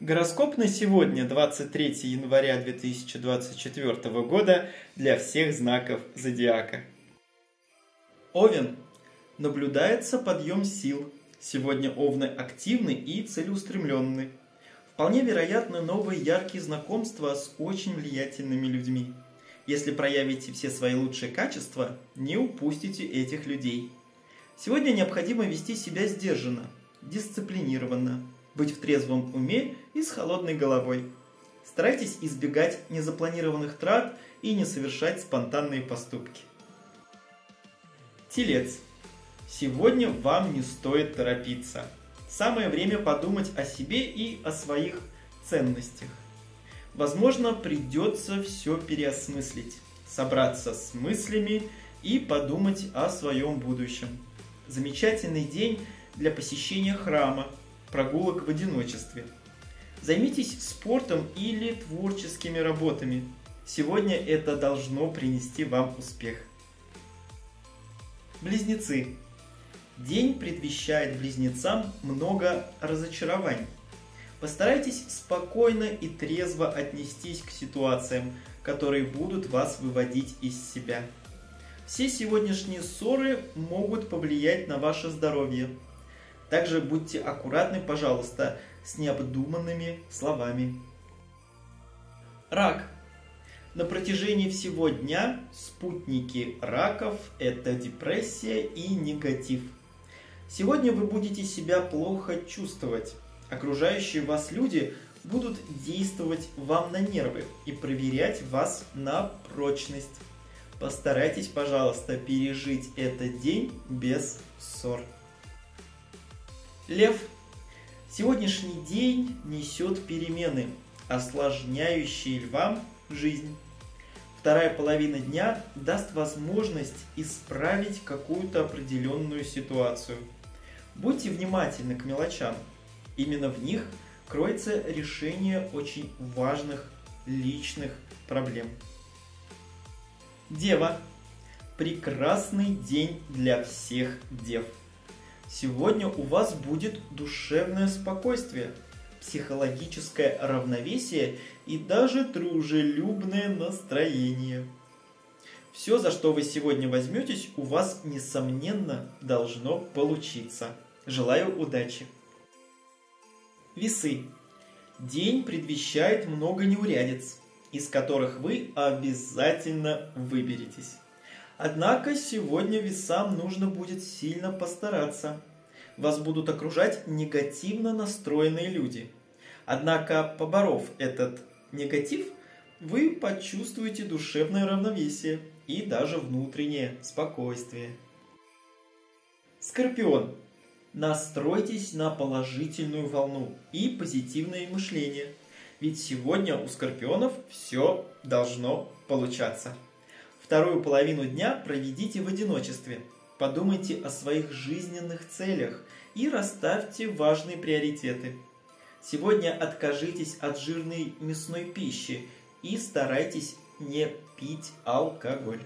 Гороскоп на сегодня, 23 января 2024 года, для всех знаков зодиака. Овен. Наблюдается подъем сил. Сегодня овны активны и целеустремленны. Вполне вероятны новые яркие знакомства с очень влиятельными людьми. Если проявите все свои лучшие качества, не упустите этих людей. Сегодня необходимо вести себя сдержанно, дисциплинированно, быть в трезвом уме и с холодной головой. Старайтесь избегать незапланированных трат и не совершать спонтанные поступки. Телец. Сегодня вам не стоит торопиться. Самое время подумать о себе и о своих ценностях. Возможно, придется все переосмыслить, собраться с мыслями и подумать о своем будущем. Замечательный день для посещения храма, прогулок в одиночестве. Займитесь спортом или творческими работами. Сегодня это должно принести вам успех. Близнецы. День предвещает близнецам много разочарований. Постарайтесь спокойно и трезво отнестись к ситуациям, которые будут вас выводить из себя. Все сегодняшние ссоры могут повлиять на ваше здоровье. Также будьте аккуратны, пожалуйста, с необдуманными словами. Рак. На протяжении всего дня спутники раков – это депрессия и негатив. Сегодня вы будете себя плохо чувствовать. Окружающие вас люди будут действовать вам на нервы и проверять вас на прочность. Постарайтесь, пожалуйста, пережить этот день без ссор. Лев. Сегодняшний день несет перемены, осложняющие львам жизнь. Вторая половина дня даст возможность исправить какую-то определенную ситуацию. Будьте внимательны к мелочам. Именно в них кроется решение очень важных личных проблем. Дева. Прекрасный день для всех дев. Сегодня у вас будет душевное спокойствие, психологическое равновесие и даже дружелюбное настроение. Все, за что вы сегодня возьметесь, у вас, несомненно, должно получиться. Желаю удачи! Весы. День предвещает много неурядиц, из которых вы обязательно выберетесь. Однако сегодня весам нужно будет сильно постараться. Вас будут окружать негативно настроенные люди. Однако, поборов этот негатив, вы почувствуете душевное равновесие и даже внутреннее спокойствие. Скорпион. Настройтесь на положительную волну и позитивное мышление. Ведь сегодня у скорпионов все должно получаться. Вторую половину дня проведите в одиночестве. Подумайте о своих жизненных целях и расставьте важные приоритеты. Сегодня откажитесь от жирной мясной пищи и старайтесь не пить алкоголь.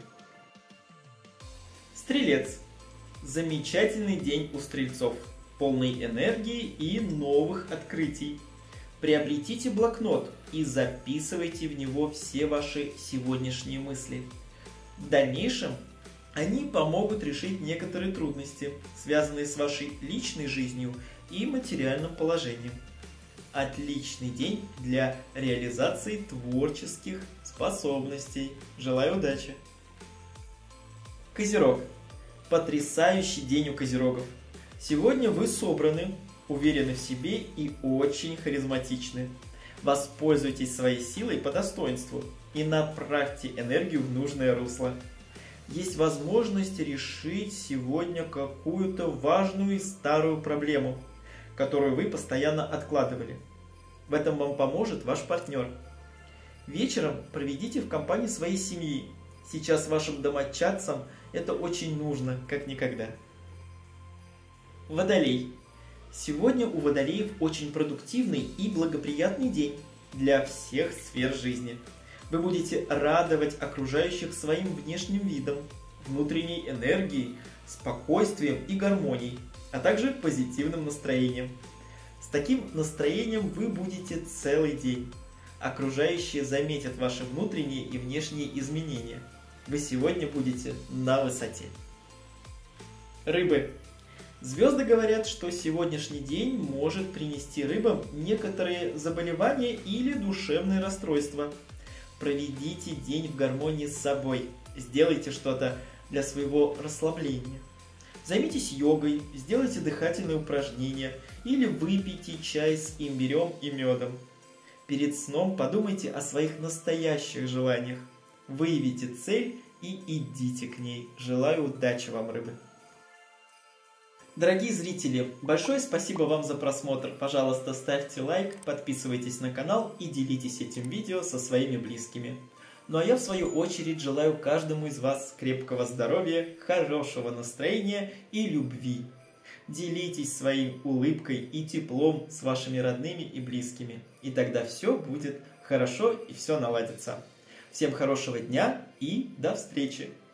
Стрелец. Замечательный день у стрельцов, полный энергии и новых открытий. Приобретите блокнот и записывайте в него все ваши сегодняшние мысли. В дальнейшем они помогут решить некоторые трудности, связанные с вашей личной жизнью и материальным положением. Отличный день для реализации творческих способностей. Желаю удачи! Козерог. Потрясающий день у козерогов. Сегодня вы собраны, уверены в себе и очень харизматичны. Воспользуйтесь своей силой по достоинству и направьте энергию в нужное русло. Есть возможность решить сегодня какую-то важную и старую проблему, которую вы постоянно откладывали. В этом вам поможет ваш партнер. Вечером проведите в компании своей семьи. Сейчас вашим домочадцам это очень нужно, как никогда. Водолей. Сегодня у водолеев очень продуктивный и благоприятный день для всех сфер жизни. Вы будете радовать окружающих своим внешним видом, внутренней энергией, спокойствием и гармонией, а также позитивным настроением. таким настроением вы будете целый день. Окружающие заметят ваши внутренние и внешние изменения. Вы сегодня будете на высоте. Рыбы. Звезды говорят, что сегодняшний день может принести рыбам некоторые заболевания или душевные расстройства. Проведите день в гармонии с собой. Сделайте что-то для своего расслабления. Займитесь йогой, сделайте дыхательные упражнения или выпейте чай с имбирем и медом. Перед сном подумайте о своих настоящих желаниях. Выявите цель и идите к ней. Желаю удачи вам, рыбы! Дорогие зрители, большое спасибо вам за просмотр. Пожалуйста, ставьте лайк, подписывайтесь на канал и делитесь этим видео со своими близкими. Ну а я в свою очередь желаю каждому из вас крепкого здоровья, хорошего настроения и любви. Делитесь своей улыбкой и теплом с вашими родными и близкими. И тогда все будет хорошо и все наладится. Всем хорошего дня и до встречи!